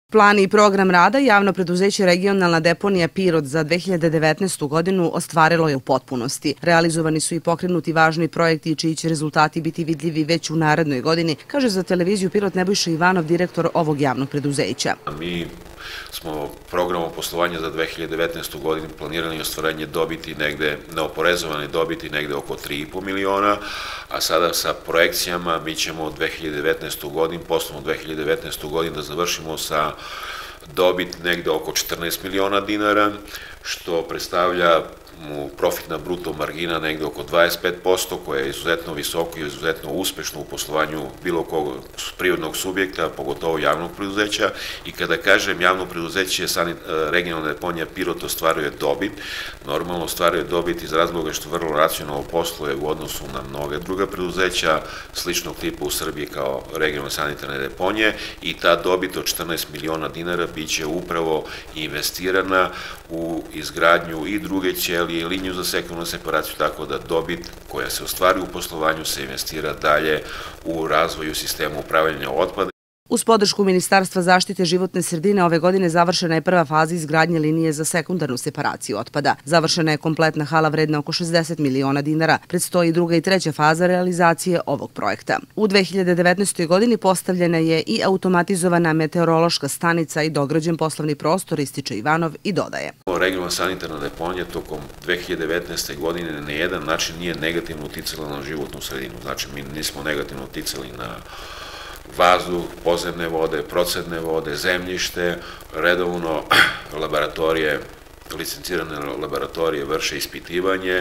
Plan i program rada javno preduzeće Regionalna deponija Pirot za 2019. godinu ostvarilo je u potpunosti. Realizovani su i pokrenuti važni projekti čiji će rezultati biti vidljivi već u narednoj godini, kaže za televiziju Pirot Nebojša Ivanov, direktor ovog javnog preduzeća. Mi smo programom poslovanja za 2019. godinu planirali ostvarenje dobiti negde, neoporezovane dobiti negde oko 3,5 miliona, a sada sa projekcijama mi ćemo 2019. godinu, poslovno 2019. godinu da završimo sa dobit negde oko 14 miliona dinara, što predstavlja profitna bruto margina negde oko 25%, koja je izuzetno visoko i izuzetno uspešno u poslovanju bilo kog privrednog subjekta, pogotovo javnog preduzeća. I kada kažem javno preduzeće Regionalna deponija Pirot ostvaruje dobit, normalno ostvaruje dobit iz razloga što vrlo racionalno posluje u odnosu na mnoge druga preduzeća sličnog tipa u Srbiji kao regionalne sanitarne deponije, i ta dobit od 14 miliona dinara biće upravo investirana u izgradnju i druge ćelije i liniju za sekundarnu separaciju, tako da dobit koja se ostvari u poslovanju se investira dalje u razvoju sistema upravljanja otpada. Uz podršku Ministarstva zaštite životne sredine ove godine završena je prva faza izgradnje linije za sekundarnu separaciju otpada. Završena je kompletna hala vredna oko 60 miliona dinara. Predstoji druga i treća faza realizacije ovog projekta. U 2019. godini postavljena je i automatizovana meteorološka stanica i dograđen poslovni prostor, ističe Ivanov i dodaje. Regionalna sanitarna deponija tokom 2019. godine na jedan način nije negativno uticala na životnu sredinu. Znači, mi nismo negativno uticali na vazduh, podzemne vode, procedne vode, zemljište, redovno laboratorije, licencirane laboratorije vrše ispitivanje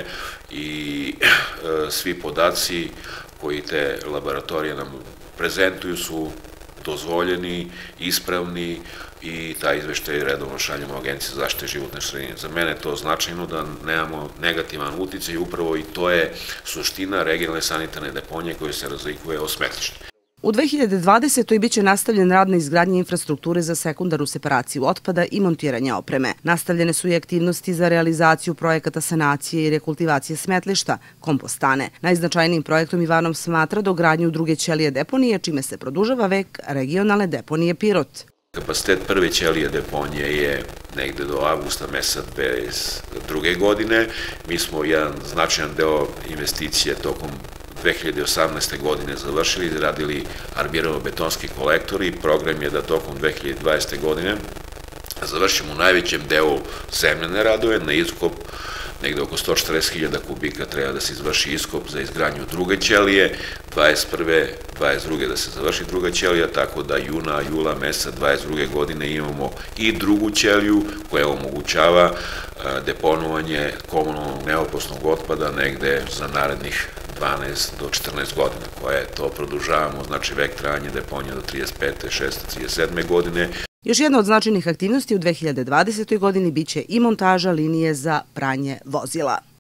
i svi podaci koji te laboratorije nam prezentuju su dozvoljeni, ispravni i taj izveštaj redovno šaljemo Agenciji za zaštitu životne sredine. Za mene je to značajno da nemamo negativan uticaj, upravo i to je suština regionalne sanitarne deponije koja se razlikuje od smetlišta. U 2020. biće nastavljen rad na izgradnji infrastrukture za sekundarnu separaciju otpada i montiranje opreme. Nastavljene su i aktivnosti za realizaciju projekata sanacije i rekultivacije smetlišta, kompostane. Najznačajnijim projektom Ivanov smatra dogradnju druge ćelije deponije, čime se produžava vek Regionalne deponije Pirot. Kapacitet prve ćelije deponije je negde do avgusta meseca 2022. godine. Mi smo jedan značajan deo investicije tokom 2018. godine završili, izradili armirano-betonski kolektori. Program je da tokom 2020. godine završimo u najvećem delu zemljane radove na iskop. Negde oko 140.000 kubika treba da se izvrši iskop za izgradnju druge ćelije, 21. 22. da se završi druga ćelija, tako da jula meseca 22. godine imamo i drugu ćeliju koja omogućava deponovanje komunalnog neopasnog otpada negde za narednih 12 do 14 godina, koje to produžavamo, znači vek trajanja deponija do 35. 6. 37. godine. Još jedna od značajnih aktivnosti u 2020. godini biće i montaža linije za pranje vozila.